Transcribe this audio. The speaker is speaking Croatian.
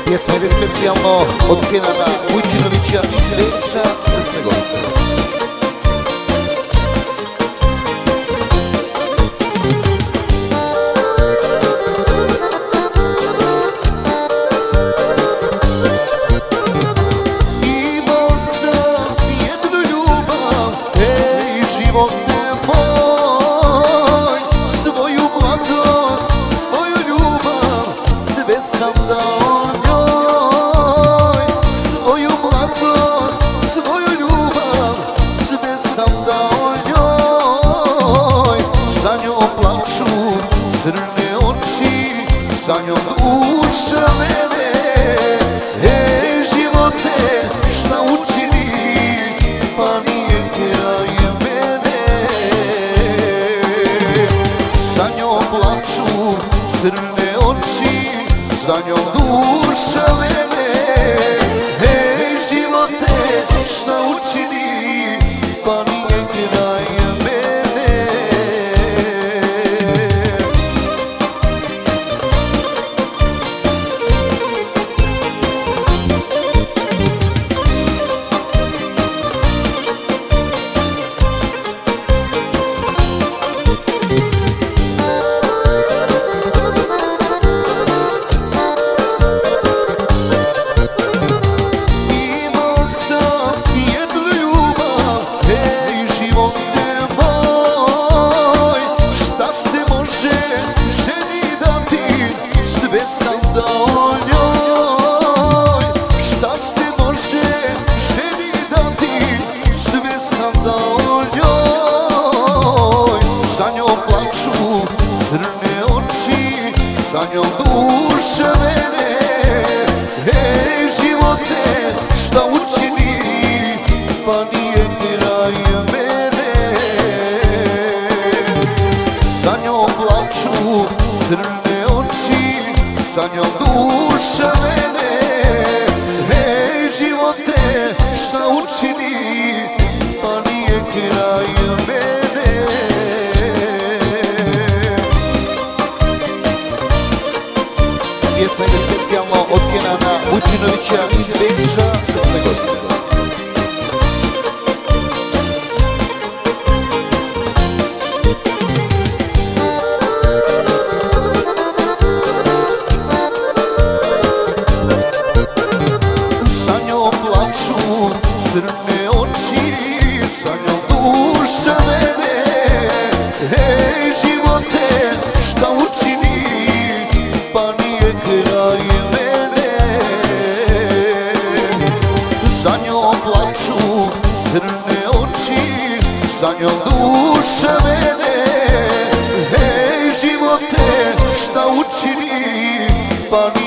Pjesma ide specijalno od Kenana Vujčinovića iz Beča za sve goste. Imao sam jednu ljubav, ej živote moj, svoju mladost, svoju ljubav, sve sam dao njoj. Svoju mladost, svoju ljubav, sve sam dao njoj. Za njom plaču crne oči, za njom duša mene. Ej živote, šta učini, pa nije kraj mene. Za njom plaču crne oči, za njom duša mene. Ej živote, šta učini, pa nije kraj mene. Imao sam jednu ljubav, ej živote moj, šta se može ženi dati, sve sam dao njoj. Šta se može ženi dati, sve sam dao njoj. Za njom plaču crne oči, za njom duša mene. Ej živote, šta učini, pa nije kraj mene. Za njom plaču crne oči, za njom duša mene. Ej živote, šta učini, pa nije kraj mene. Pjesma ide specijalno od Kenana Vujčinovića iz Beča za sve goste. Za njom plaču crne oči, za njom duša mene. Ej živote, šta učini, pa nije kraj mene. Za njom plaču crne oči, za njom duša mene. Ej živote, šta učini, pa